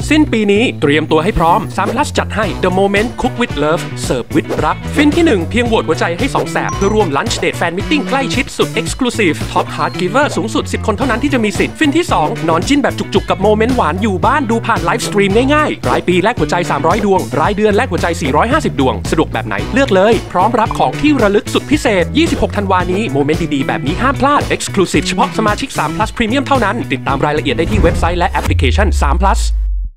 สิ้นปีนี้เตรียมตัวให้พร้อม3 plus จัดให้ The Moment Cook with Love เสิร์ฟวิทรักฟินที่1เพียงโหวตหัวใจให้2แสบเพื่อร่วม Lunch Date Fan Meeting ใกล้ชิดสุด Exclusive Top Heart Giver สูงสุด10คนเท่านั้นที่จะมีสิทธิ์ฟินที่2นอนจิ้นแบบจุกๆกับโมเมนต์หวานอยู่บ้านดูผ่านไลฟ์สตรีมง่ายๆรายปีแลกหัวใจ300ดวงรายเดือนแลกหัวใจ450ดวงสะดวกแบบไหนเลือกเลยพร้อมรับของที่ระลึกสุดพิเศษ26ธันวานี้โมเมนต์ดีๆแบบนี้ห้ามพลาด Exclusive เฉพาะสมาชิก3 plus Premium เท่านั้นติดตามรายละเอียดได้ที่เว็บไซต์และแอปพลิเคชัน3 plus